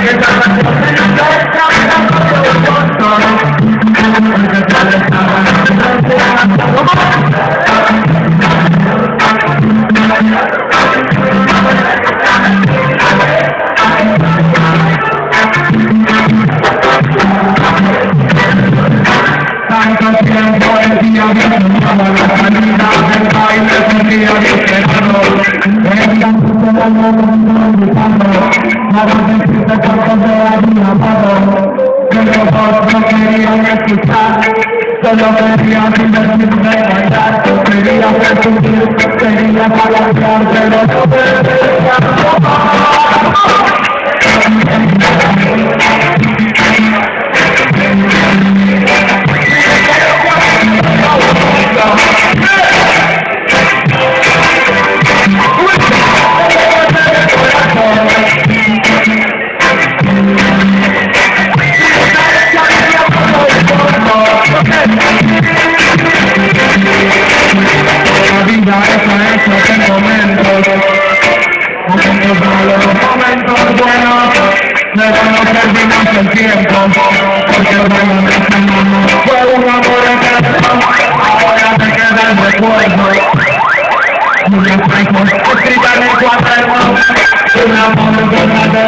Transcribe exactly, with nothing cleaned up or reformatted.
Tanto tiempo el día viendo la salida del baile seguía esperando. El canto de la noche gritando, la vocecita cuando se había apagado. Que los dos no querían escuchar, solo querían divertirme y bailar. Quería presumir, quería balancear, pero no me dejaban. La vida es hecho de momentos, momentos malos, momentos buenos, pero no perdimos el tiempo, porque el baile de esta mano fue un amor eterno, ahora te queda el recuerdo. Muchas cosas escritas en el cuaderno, un amor verdadero.